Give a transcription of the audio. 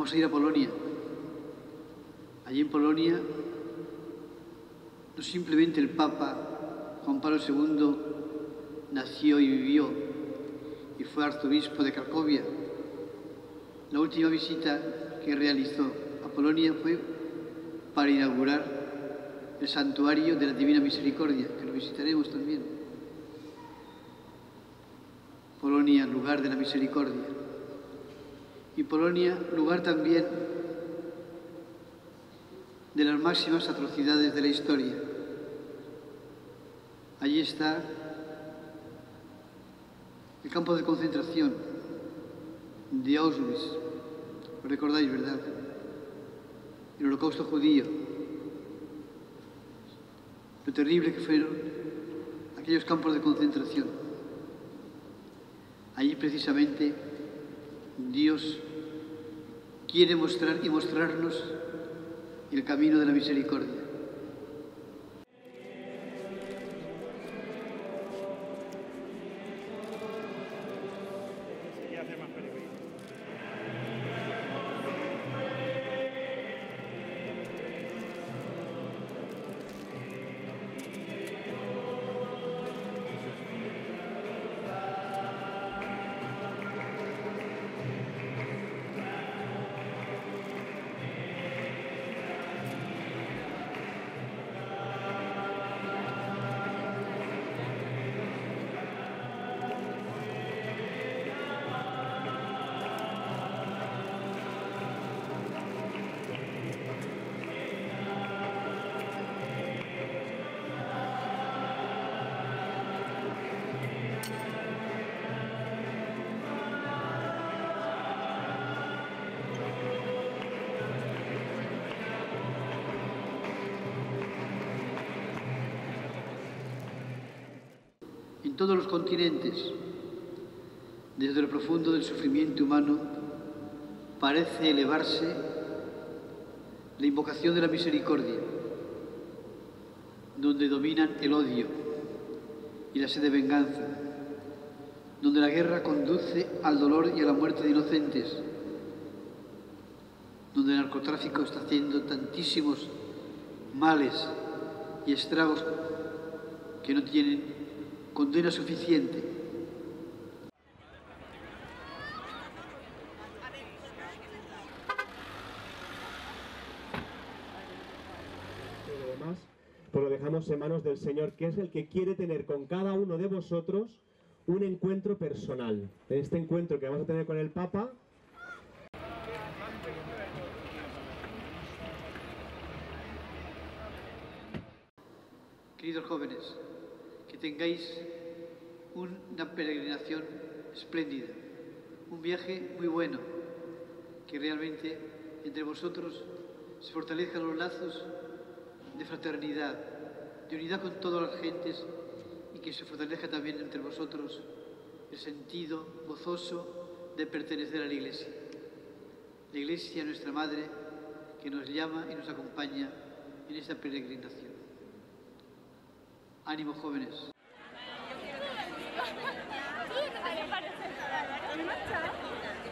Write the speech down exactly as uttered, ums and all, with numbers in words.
Vamos a ir a Polonia. Allí en Polonia, no simplemente el Papa Juan Pablo segundo nació y vivió y fue arzobispo de Cracovia. La última visita que realizó a Polonia fue para inaugurar el santuario de la Divina Misericordia, que lo visitaremos también. Polonia, lugar de la misericordia. Y Polonia, lugar también de las máximas atrocidades de la historia. Allí está el campo de concentración de Auschwitz. Lo recordáis, ¿verdad? El holocausto judío. Lo terrible que fueron aquellos campos de concentración. Allí precisamente Dios quiere mostrar y mostrarnos el camino de la misericordia. En todos los continentes, desde lo profundo del sufrimiento humano, parece elevarse la invocación de la misericordia, donde dominan el odio y la sed de venganza, donde la guerra conduce al dolor y a la muerte de inocentes, donde el narcotráfico está haciendo tantísimos males y estragos que no tienen condena suficiente. Todo lo demás, pues lo dejamos en manos del Señor, que es el que quiere tener con cada uno de vosotros un encuentro personal. En este encuentro que vamos a tener con el Papa, Queridos jóvenes, que tengáis una peregrinación espléndida, un viaje muy bueno, que realmente entre vosotros se fortalezcan los lazos de fraternidad, de unidad con todas las gentes y que se fortalezca también entre vosotros el sentido gozoso de pertenecer a la Iglesia. La Iglesia, nuestra Madre, que nos llama y nos acompaña en esta peregrinación. Ánimo, jóvenes. ¿Qué parece?